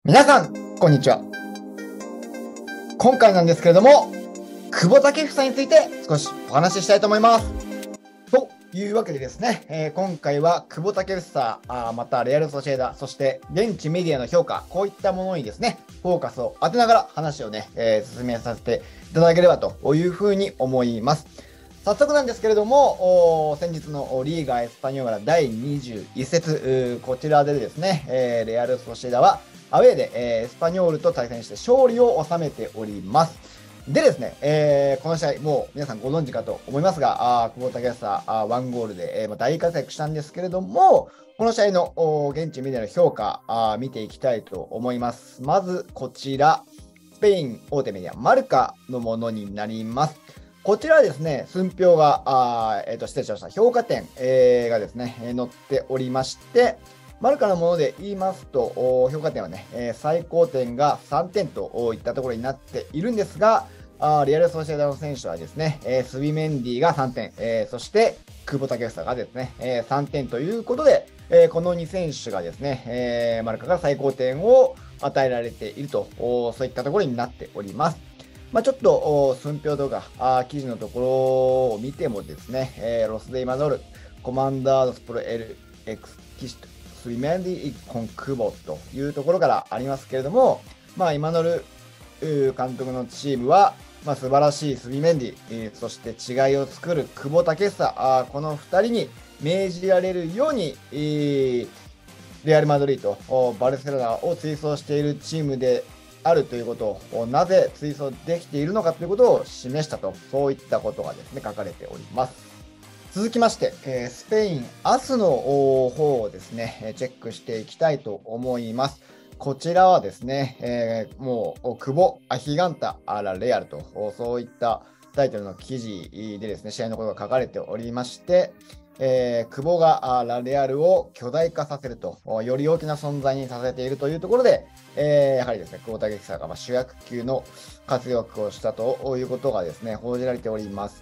皆さん、こんにちは。今回なんですけれども、久保建英について少しお話ししたいと思います。というわけでですね、今回は久保建英、またレアル・ソシエダ、そして現地メディアの評価、こういったものにですね、フォーカスを当てながら話をね、進めさせていただければというふうに思います。早速なんですけれども、先日のリーガ・エスパニョーラ第21節、こちらでですね、レアル・ソシエダはアウェーで、エスパニョールと対戦して勝利を収めております。でですね、この試合、もう皆さんご存知かと思いますが、久保建英、1ゴールで、大活躍したんですけれども、この試合の現地メディアの評価、見ていきたいと思います。まずこちら、スペイン大手メディア、マルカのものになります。こちらはですね、寸評が、失礼しました、評価点、がですね、載っておりまして、マルカのもので言いますと、評価点はね、最高点が3点といったところになっているんですが、リアル・ソシエダの選手はですね、スビメンディが3点、そして久保建英がですね、3点ということで、この2選手がですね、マルカが最高点を与えられていると、そういったところになっております。ちょっと寸評とか記事のところを見てもですね、ロスデイマドル、コマンダードスプロエルエクスキシト、スビメンディコンクボというところからありますけれども、イマノル監督のチームは、素晴らしいスビメンディ、そして違いを作る久保建英、この2人に命じられるように、レアル・マドリード、バルセロナを追走しているチームであるということを、なぜ追走できているのかということを示したと、そういったことがですね、書かれております。続きまして、スペイン、明日の方をですね、チェックしていきたいと思います。こちらはですね、もう、久保、ヒガンタ、ラレアルと、そういったタイトルの記事でですね、試合のことが書かれておりまして、久保がラレアルを巨大化させると、より大きな存在にさせているというところで、やはりですね、久保建英が主役級の活躍をしたということがですね、報じられております。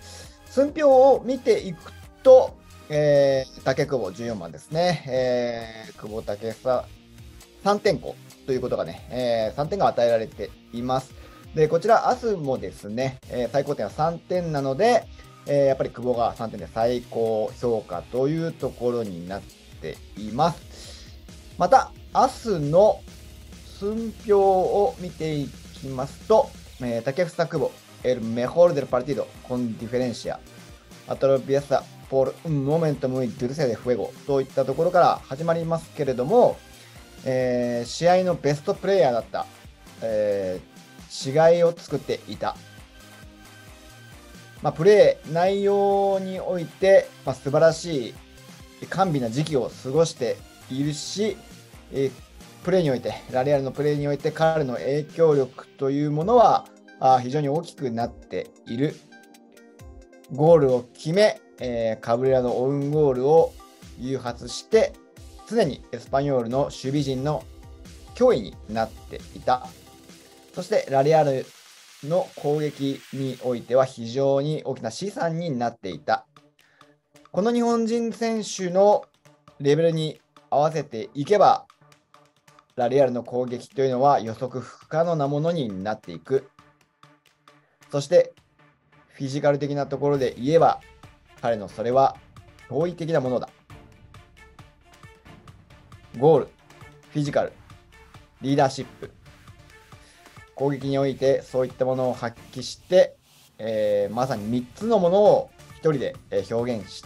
寸評を見ていくと、竹久保14番ですね、久保建英3点5ということがね、3点が与えられています。で、こちら、明日もですね、最高点は3点なので、やっぱり久保が3点で最高評価というところになっています。また、明日の寸評を見ていきますと、竹房久保、el mejor del partido con diferencia, atraviesa por un momento muy dulce de juego といったところから始まりますけれども、試合のベストプレイヤーだった、違いを作っていた。プレー内容において、素晴らしい甘美な時期を過ごしているし、プレーにおいて、ラレアルのプレーにおいて彼の影響力というものは非常に大きくなっている。ゴールを決め、カブレラのオウンゴールを誘発して、常にエスパニョールの守備陣の脅威になっていた。そしてラレアルの攻撃においては非常に大きな資産になっていた。この日本人選手のレベルに合わせていけば、ラレアルの攻撃というのは予測不可能なものになっていく。そしてフィジカル的なところで言えば、彼のそれは驚異的なものだ。ゴール、フィジカル、リーダーシップ、攻撃においてそういったものを発揮して、まさに3つのものを1人で表現した。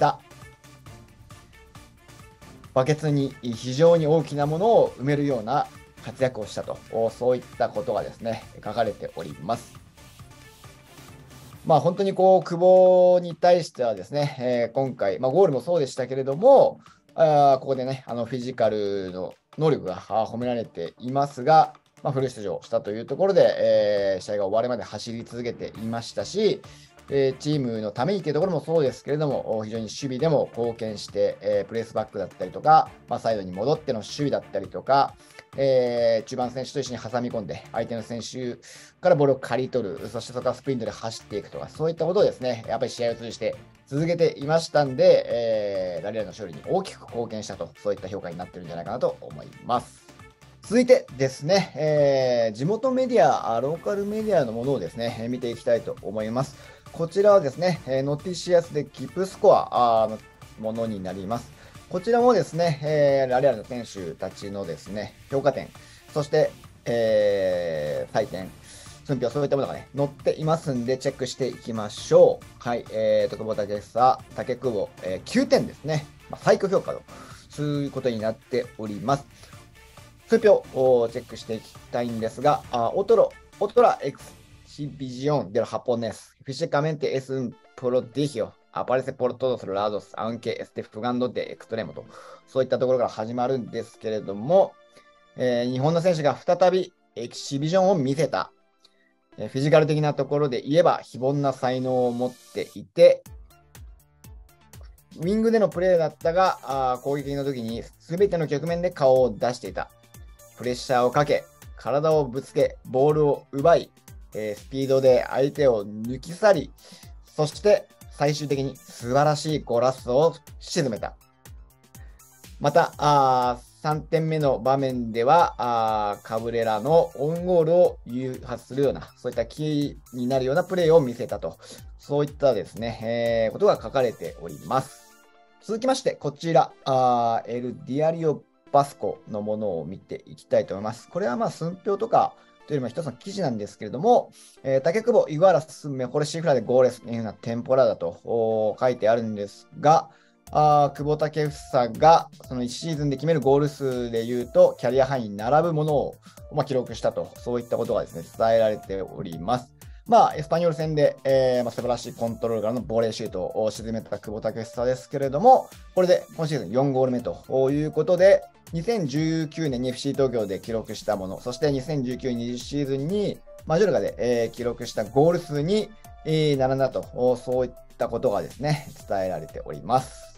バケツに非常に大きなものを埋めるような活躍をしたと、そういったことがですね、書かれております。本当に久保に対してはですね、今回、ゴールもそうでしたけれども、ここでね、フィジカルの能力が褒められていますが、フル出場したというところで、試合が終わるまで走り続けていましたし、チームのためにというところもそうですけれども、非常に守備でも貢献して、プレスバックだったりとか、サイドに戻っての守備だったりとか、中盤選手と一緒に挟み込んで、相手の選手からボールを刈り取る、そしてそこからスプリントで走っていくとか、そういったことをですね、やっぱり試合を通じて続けていましたんで、ラリアの勝利に大きく貢献したと、そういった評価になっているんじゃないかなと思います。 続いてですね、地元メディア、ローカルメディアのものをですね、見ていきたいと思います。こちらはですね、ノティシアスでキプスコアのものになります。こちらもですね、ラレアルの選手たちのですね、評価点、そして、採点、寸評、そういったものがね、載っていますんで、チェックしていきましょう。はい、久保建英、竹久保、9点ですね。最高評価と、そういうことになっております。数票をチェックしていきたいんですが、otra exhibición de los japoneses. Físicamente es un prodigio. Aparece por todos lados, aunque esté jugando de extremo と、そういったところから始まるんですけれども、日本の選手が再びエキシビジョンを見せた。フィジカル的なところで言えば非凡な才能を持っていて、ウィングでのプレーだったが、攻撃の時に全ての局面で顔を出していた。プレッシャーをかけ、体をぶつけ、ボールを奪い、スピードで相手を抜き去り、そして最終的に素晴らしいゴラスを沈めた。また、3点目の場面では、カブレラのオンゴールを誘発するような、そういったキーになるようなプレーを見せたと、そういったですね、ことが書かれております。続きまして、こちら、エルディアリオバスコのものを見ていきたいと思います。これは寸評とかというよりも一つの記事なんですけれども、竹久保、イグアラス、メホレシーフラでゴーレスというようなテンポラだと書いてあるんですが、久保建英がその1シーズンで決めるゴール数でいうと、キャリアハイに並ぶものを、記録したと、そういったことがですね、伝えられております。エスパニョール戦で、素晴らしいコントロールからのボレーシュートを沈めた久保建英ですけれども、これで今シーズン4ゴール目ということで、2019年に FC 東京で記録したもの、そして2019-20シーズンにマジョルカで、記録したゴール数に、並んだと、そういったことがですね、伝えられております。